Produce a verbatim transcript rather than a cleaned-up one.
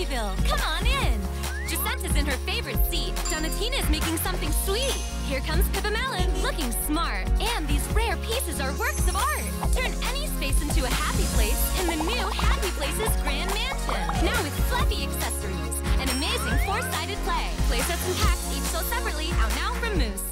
Happyville. Come on in. Jacinta's in her favorite seat. Donatina's making something sweet. Here comes Pippa Melon, looking smart. And these rare pieces are works of art. Turn any space into a happy place in the new Happy Places Grand Mansion. Now with fluffy accessories and amazing four-sided play. Play sets and packs each sold separately, out now from Moose.